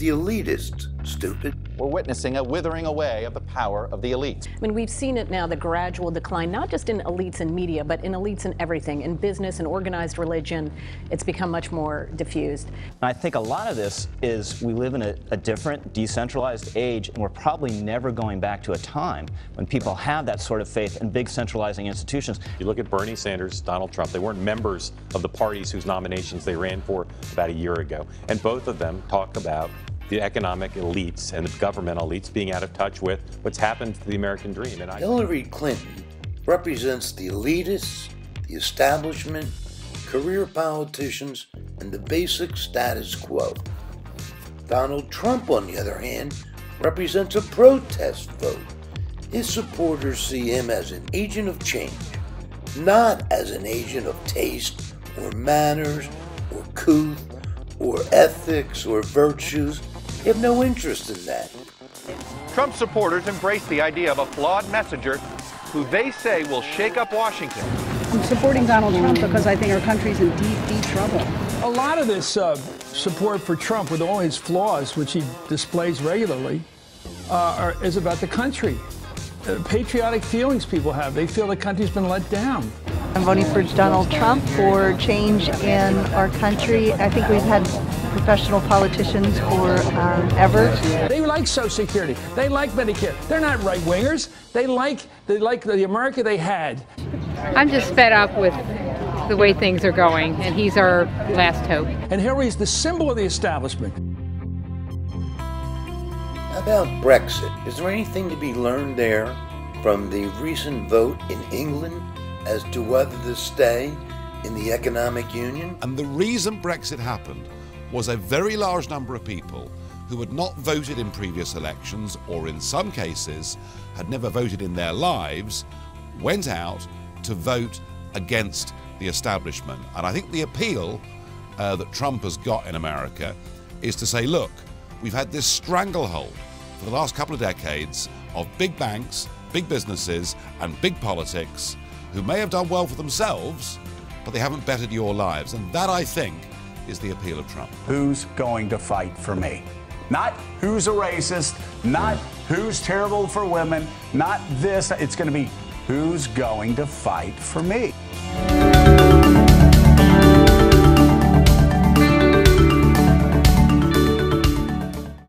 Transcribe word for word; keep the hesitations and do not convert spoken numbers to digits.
the elitists, stupid. We're witnessing a withering away of the power of the elites. I mean, we've seen it now, the gradual decline, not just in elites in media, but in elites in everything, in business and organized religion. It's become much more diffused. And I think a lot of this is we live in a, a different, decentralized age, and we're probably never going back to a time when people have that sort of faith in big centralizing institutions. You look at Bernie Sanders, Donald Trump, they weren't members of the parties whose nominations they ran for about a year ago. And both of them talk about the economic elites and the government elites being out of touch with what's happened to the American dream. And I Hillary Clinton represents the elitists, the establishment, career politicians, and the basic status quo. Donald Trump, on the other hand, represents a protest vote. His supporters see him as an agent of change, not as an agent of taste or manners or couth or ethics or virtues. They have no interest in that. Trump supporters embrace the idea of a flawed messenger who they say will shake up Washington. I'm supporting Donald Trump because I think our country's in deep, deep trouble. A lot of this uh, support for Trump, with all his flaws, which he displays regularly, uh, are, is about the country. Uh, patriotic feelings people have. They feel the country's been let down. I'm voting for Donald Trump for change in our country. I think we've had professional politicians for um, ever. They like Social Security. They like Medicare. They're not right-wingers. They like, they like the America they had. I'm just fed up with the way things are going, and he's our last hope. And Hillary's the symbol of the establishment. How about Brexit? Is there anything to be learned there from the recent vote in England as to whether to stay in the economic union? And the reason Brexit happened was a very large number of people who had not voted in previous elections, or in some cases had never voted in their lives, went out to vote against the establishment. And I think the appeal uh, that Trump has got in America is to say, look, we've had this stranglehold for the last couple of decades of big banks, big businesses, and big politics who may have done well for themselves, but they haven't bettered your lives. And that, I think, is the appeal of Trump. Who's going to fight for me? Not who's a racist, not who's terrible for women, not this. It's going to be who's going to fight for me.